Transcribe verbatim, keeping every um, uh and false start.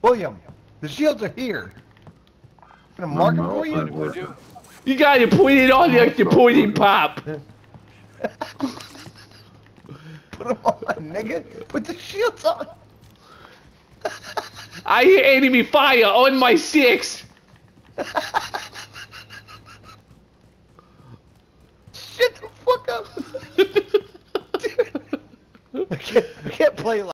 William, the shields are here. I'm gonna mark them for you. Would you? You gotta put it on like the pudding pop. Put them on, nigga. Put the shields on. I hear enemy fire on my six. Shut the fuck up. Dude. I can't, I can't play like